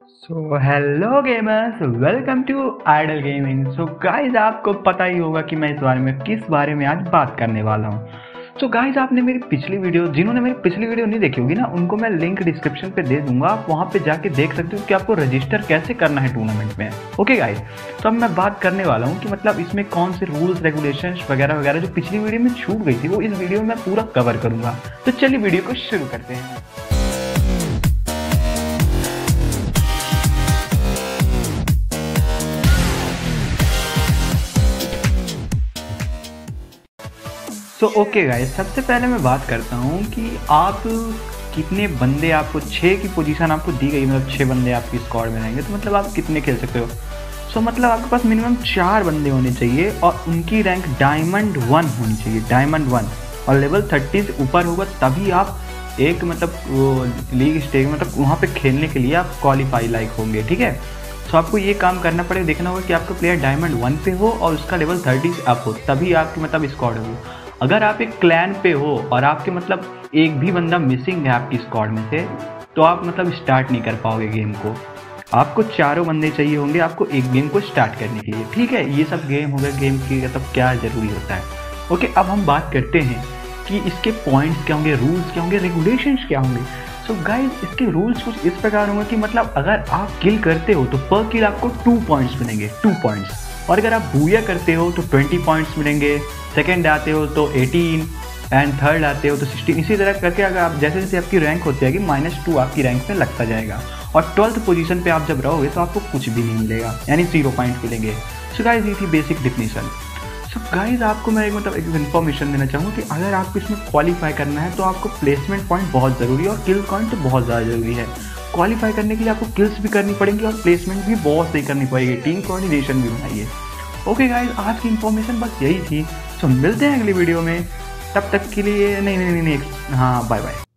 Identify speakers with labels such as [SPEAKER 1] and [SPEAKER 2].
[SPEAKER 1] So hello gamers, welcome to Idle Gaming. So guys, आपको पता ही होगा कि मैं इस बारे में किस बारे में आज बात करने वाला हूँ। सो गाइज, आपने मेरी पिछली वीडियो, जिन्होंने मेरी पिछली वीडियो नहीं देखी होगी ना, उनको मैं लिंक डिस्क्रिप्शन पे दे दूंगा। आप वहाँ पे जाके देख सकते हो कि आपको रजिस्टर कैसे करना है टूर्नामेंट में। ओके गाइज, तो अब मैं बात करने वाला हूँ कि मतलब इसमें कौन से रूल्स रेगुलेशंस वगैरह वगैरह जो पिछली वीडियो में छूट गई थी वो इस वीडियो में मैं पूरा कवर करूँगा। तो चलिए वीडियो को शुरू करते हैं। तो ओके गाइस, सबसे पहले मैं बात करता हूँ कि आप कितने बंदे, आपको 6 की पोजीशन आपको दी गई, मतलब 6 बंदे आपकी स्क्वाड में रहेंगे, तो मतलब आप कितने खेल सकते हो। सो मतलब आपके पास मिनिमम 4 बंदे होने चाहिए और उनकी रैंक डायमंड 1 होनी चाहिए, डायमंड 1, और लेवल 30 से ऊपर होगा तभी आप एक मतलब वो लीग स्टेज, मतलब वहाँ पे खेलने के लिए आप क्वालिफाई लायक होंगे। ठीक है, तो आपको ये काम करना पड़ेगा, देखना होगा कि आपका प्लेयर डायमंड 1 पे हो और उसका लेवल 30 से अप हो, तभी आपकी मतलब स्क्वाड हो। अगर आप एक क्लैन पे हो और आपके मतलब एक भी बंदा मिसिंग है आपकी स्क्वाड में से, तो आप मतलब स्टार्ट नहीं कर पाओगे गेम को। आपको चारों बंदे चाहिए होंगे आपको एक गेम को स्टार्ट करने के लिए। ठीक है, ये सब गेम हो गया, गेम की मतलब क्या ज़रूरी होता है। ओके, अब हम बात करते हैं कि इसके पॉइंट्स क्या होंगे, रूल्स क्या होंगे, रेगुलेशंस क्या होंगे। सो गाइज, इसके रूल्स कुछ इस प्रकार होंगे कि मतलब अगर आप किल करते हो तो पर किल आपको 2 पॉइंट्स मिलेंगे, 2 पॉइंट्स। और अगर आप बूया करते हो तो 20 पॉइंट्स मिलेंगे, सेकंड आते हो तो 18 एंड थर्ड आते हो तो 16। इसी तरह करके अगर आप जैसे जैसे आपकी रैंक होती जाएगी -2 आपकी रैंक में लगता जाएगा। और 12th पोजीशन पे आप जब रहोगे तो आपको कुछ भी नहीं मिलेगा, यानी 0 पॉइंट मिलेंगे। सो गाइज, ये थी बेसिक डिफिनीशन। सो गाइज, आपको मैं एक इन्फॉर्मेशन देना चाहूँगा कि अगर आपको इसमें क्वालिफाई करना है तो आपको प्लेसमेंट पॉइंट बहुत ज़रूरी है और किल पॉइंट तो बहुत ज़्यादा ज़रूरी है। क्वालिफाई करने के लिए आपको किल्स भी करनी पड़ेंगी और प्लेसमेंट भी बहुत सही करनी पड़ेगी, टीम कोऑर्डिनेशन भी बनाइए। ओके गाइज, आज की इन्फॉर्मेशन बस यही थी। सो मिलते हैं अगली वीडियो में, तब तक के लिए नहीं, हाँ, बाय बाय।